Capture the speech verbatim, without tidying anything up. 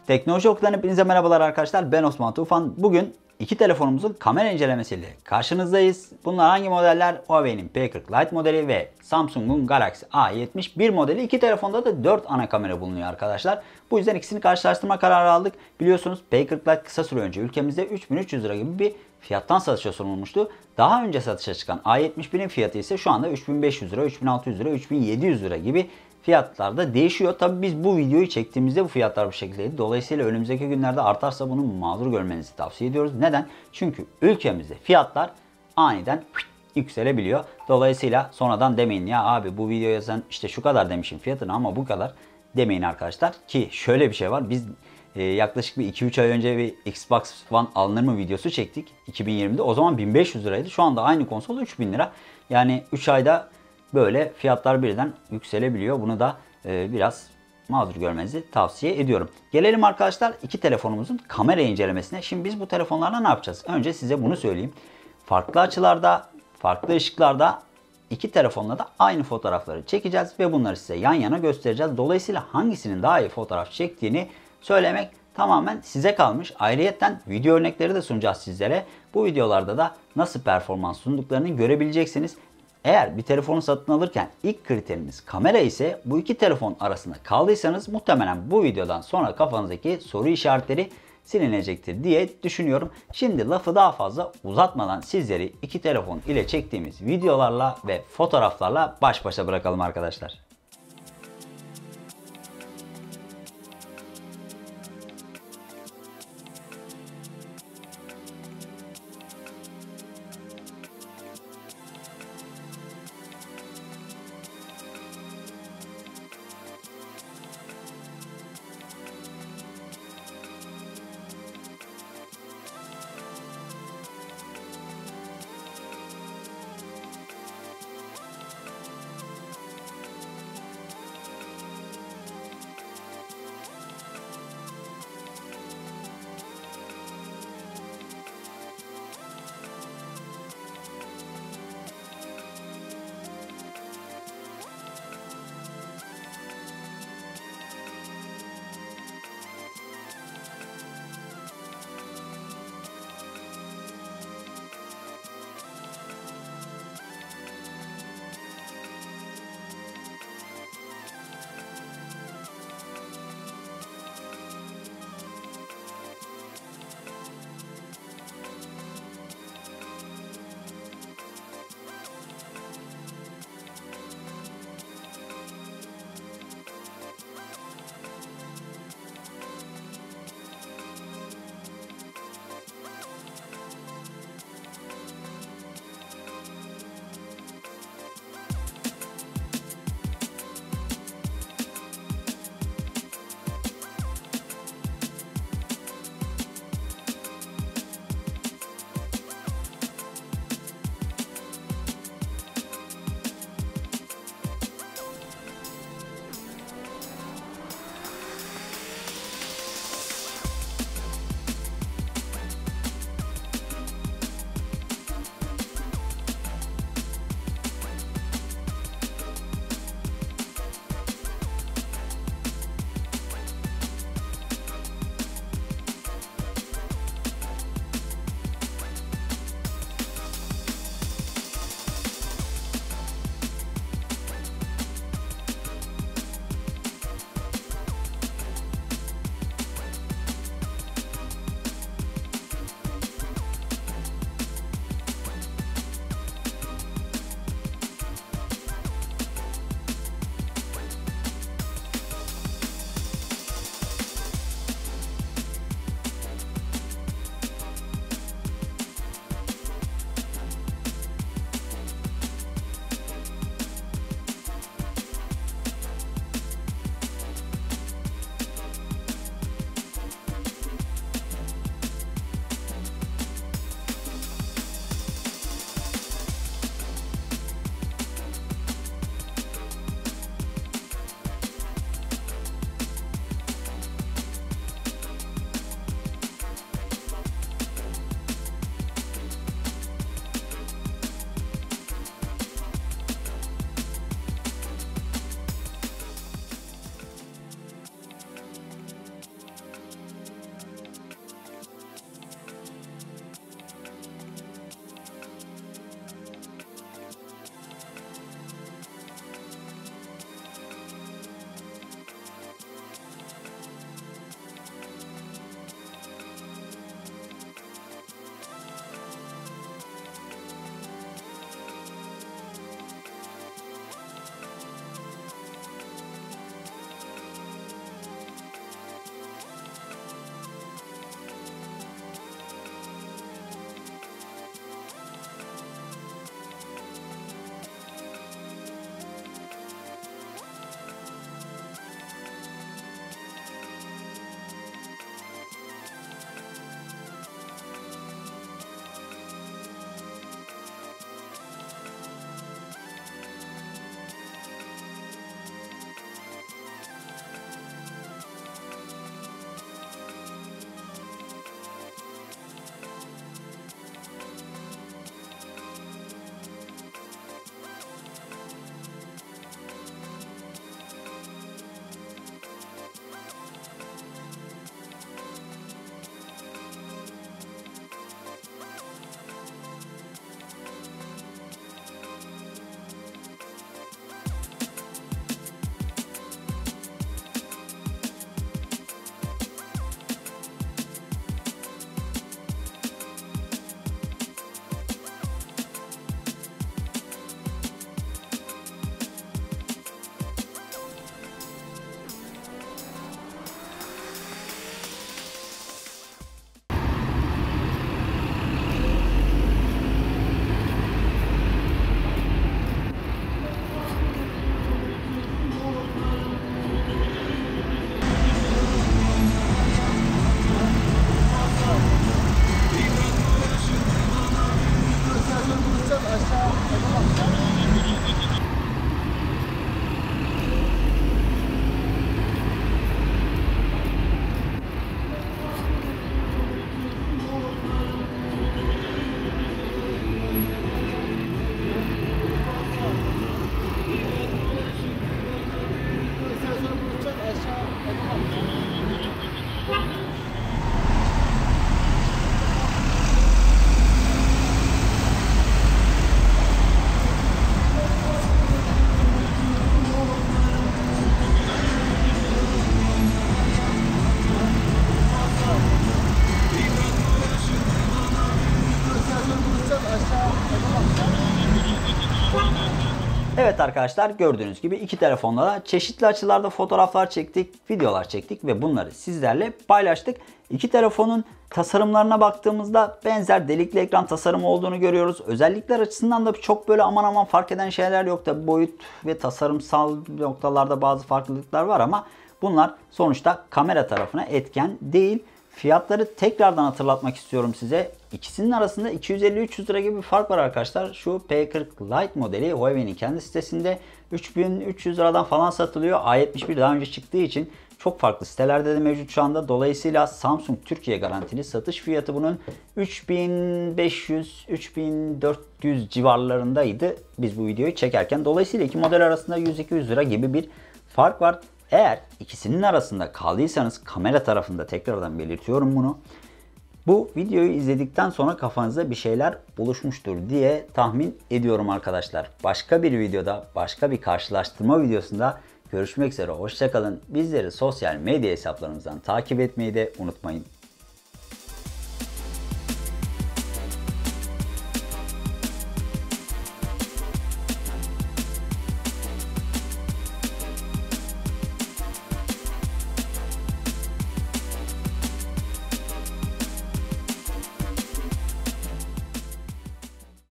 Teknoloji Oku'dan hepinize merhabalar arkadaşlar. Ben Osman Tufan. Bugün iki telefonumuzun kamera incelemesiyle karşınızdayız. Bunlar hangi modeller? Huawei'nin P kırk Lite modeli ve Samsung'un Galaxy A yetmiş bir modeli. İki telefonda da dört ana kamera bulunuyor arkadaşlar. Bu yüzden ikisini karşılaştırma kararı aldık. Biliyorsunuz P kırk Lite kısa süre önce ülkemizde üç bin üç yüz lira gibi bir fiyattan satışa sunulmuştu. Daha önce satışa çıkan A yetmiş birin fiyatı ise şu anda üç bin beş yüz lira, üç bin altı yüz lira, üç bin yedi yüz lira gibi fiyatlarda değişiyor. Tabi biz bu videoyu çektiğimizde bu fiyatlar bu şekildeydi. Dolayısıyla önümüzdeki günlerde artarsa bunu mazur görmenizi tavsiye ediyoruz. Neden? Çünkü ülkemizde fiyatlar aniden yükselebiliyor. Dolayısıyla sonradan demeyin ya abi bu videoya sen işte şu kadar demişim fiyatını ama bu kadar demeyin arkadaşlar. Ki şöyle bir şey var. Biz e, yaklaşık bir iki üç ay önce bir Xbox One alınır mı videosu çektik. iki bin yirmide. O zaman bin beş yüz liraydı. Şu anda aynı konsol üç bin lira. Yani üç ayda böyle fiyatlar birden yükselebiliyor. Bunu da e, biraz mazur görmenizi tavsiye ediyorum. Gelelim arkadaşlar iki telefonumuzun kamera incelemesine. Şimdi biz bu telefonlarla ne yapacağız? Önce size bunu söyleyeyim. Farklı açılarda, farklı ışıklarda iki telefonla da aynı fotoğrafları çekeceğiz ve bunları size yan yana göstereceğiz. Dolayısıyla hangisinin daha iyi fotoğraf çektiğini söylemek tamamen size kalmış. Ayrıyeten video örnekleri de sunacağız sizlere. Bu videolarda da nasıl performans sunduklarını görebileceksiniz. Eğer bir telefonu satın alırken ilk kriteriniz kamera ise bu iki telefon arasında kaldıysanız muhtemelen bu videodan sonra kafanızdaki soru işaretleri silinecektir diye düşünüyorum. Şimdi lafı daha fazla uzatmadan sizleri iki telefon ile çektiğimiz videolarla ve fotoğraflarla baş başa bırakalım arkadaşlar. Evet arkadaşlar, gördüğünüz gibi iki telefonla da çeşitli açılarda fotoğraflar çektik, videolar çektik ve bunları sizlerle paylaştık. İki telefonun tasarımlarına baktığımızda benzer delikli ekran tasarımı olduğunu görüyoruz. Özellikler açısından da çok böyle aman aman fark eden şeyler yok. Tabi boyut ve tasarımsal noktalarda bazı farklılıklar var ama bunlar sonuçta kamera tarafına etken değil. Fiyatları tekrardan hatırlatmak istiyorum size. İkisinin arasında iki yüz elli üç yüz lira gibi bir fark var arkadaşlar. Şu P kırk Lite modeli Huawei'nin kendi sitesinde üç bin üç yüz liradan falan satılıyor. A yetmiş bir daha önce çıktığı için çok farklı sitelerde de mevcut şu anda. Dolayısıyla Samsung Türkiye garantili satış fiyatı bunun üç bin beş yüz üç bin dört yüz civarlarındaydı biz bu videoyu çekerken. Dolayısıyla iki model arasında yüz iki yüz lira gibi bir fark var. Eğer ikisinin arasında kaldıysanız kamera tarafında, tekrardan belirtiyorum bunu, bu videoyu izledikten sonra kafanızda bir şeyler oluşmuştur diye tahmin ediyorum arkadaşlar. Başka bir videoda, başka bir karşılaştırma videosunda görüşmek üzere. Hoşça kalın. Bizleri sosyal medya hesaplarımızdan takip etmeyi de unutmayın.